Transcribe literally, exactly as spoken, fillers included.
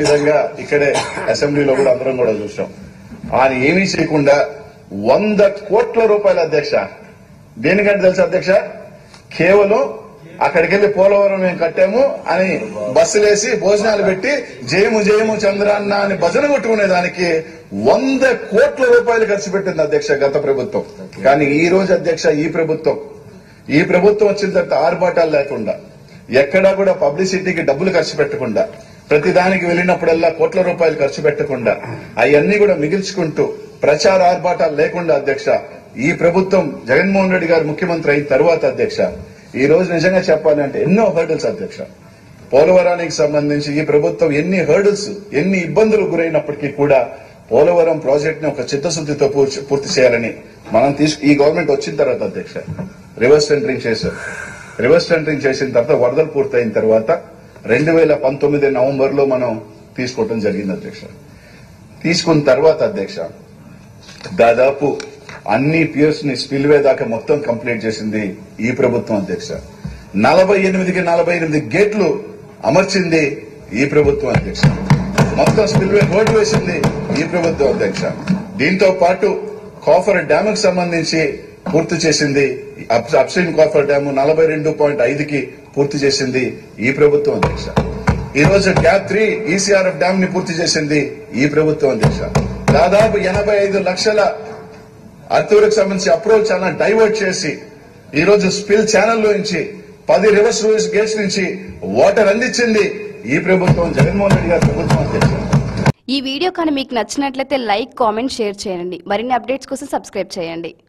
విధంగా ఇక్కడే అసెంబ్లీలో కూడా అందరం కూడా చూసాం. ఆయన ఏమీ చేయకుండా వంద కోట్ల రూపాయల అధ్యక్ష, దేనికంటే తెలుసు అధ్యక్ష, కేవలం అక్కడికి వెళ్లి పోలవరం మేము కట్టాము అని బస్సులేసి భోజనాలు పెట్టి జయము జయము చంద్రాన్న అని భజన కొట్టుకునే దానికి వంద కోట్ల రూపాయలు ఖర్చు పెట్టింది అధ్యక్ష గత ప్రభుత్వం. కానీ ఈ రోజు అధ్యక్ష ఈ ప్రభుత్వం ఈ ప్రభుత్వం వచ్చిన తర్వాత ఆర్భాటాలు లేకుండా, ఎక్కడా కూడా పబ్లిసిటీకి డబ్బులు ఖర్చు పెట్టకుండా, ప్రతి దానికి వెళ్ళినప్పుడల్లా కోట్ల రూపాయలు ఖర్చు పెట్టకుండా అవన్నీ కూడా మిగిల్చుకుంటూ ప్రచార ఆర్భాటాలు లేకుండా అధ్యక్ష ఈ ప్రభుత్వం జగన్మోహన్ రెడ్డి గారు ముఖ్యమంత్రి అయిన తర్వాత అధ్యక్ష ఈ రోజు నిజంగా చెప్పాలంటే ఎన్నో హర్డిల్స్ అధ్యక్ష. పోలవరానికి సంబంధించి ఈ ప్రభుత్వం ఎన్ని హర్డిల్స్ ఎన్ని ఇబ్బందులు గురైనప్పటికీ కూడా పోలవరం ప్రాజెక్ట్ ని ఒక చిత్తశుద్దితో పూర్తి చేయాలని మనం తీసుకు ఈ గవర్నమెంట్ వచ్చిన తర్వాత అధ్యక్ష రివర్స్ టెండరింగ్ చేశారు. రివర్స్ టెండరింగ్ చేసిన తర్వాత వరదలు పూర్తయిన తర్వాత రెండు వేల పంతొమ్మిది నవంబర్ లో మనం తీసుకోవడం జరిగింది అధ్యక్ష. తీసుకున్న తర్వాత అధ్యక్ష దాదాపు అన్ని పియర్స్ ని స్పిల్వే దాకా మొత్తం కంప్లీట్ చేసింది ఈ ప్రభుత్వం అధ్యక్ష. నలభై ఎనిమిదికి నలభై ఎనిమిది గేట్లు అమర్చింది ఈ ప్రభుత్వం అధ్యక్ష. మొత్తం స్పిల్వే రోడ్డు వేసింది ఈ ప్రభుత్వం అధ్యక్ష. దీంతో పాటు కాఫర్ డ్యామ్ కు సంబంధించి పూర్తి చేసింది, అప్స్ట్రీమ్ కాఫర్ డ్యామ్ నలభై రెండు పాయింట్ ఐదుకి పూర్తి చేసింది ఈ ప్రభుత్వం అధ్యక్ష. ఈ రోజు గ్యాప్ త్రీ ఈసీఆర్ఎఫ్ డ్యామ్ ని పూర్తి చేసింది ఈ ప్రభుత్వం అధ్యక్ష. దాదాపు ఎనభై ఐదు లక్షల అర్తూరుకు సంబంధించి అప్రోచ్ ఛానల్ డైవర్ట్ చేసి ఈ రోజు స్పిల్ ఛానల్ నుంచి పది రివర్స్ రూల్స్ గేట్స్ నుంచి వాటర్ అందించింది ఈ ప్రభుత్వం జగన్మోహన్ రెడ్డి గారి ప్రభుత్వం అధ్యక్ష. ఈ వీడియో కానీ మీకు నచ్చినట్లయితే లైక్, కామెంట్, షేర్ చేయండి. మరిన్ని అప్డేట్స్ కోసం సబ్స్క్రైబ్ చేయండి.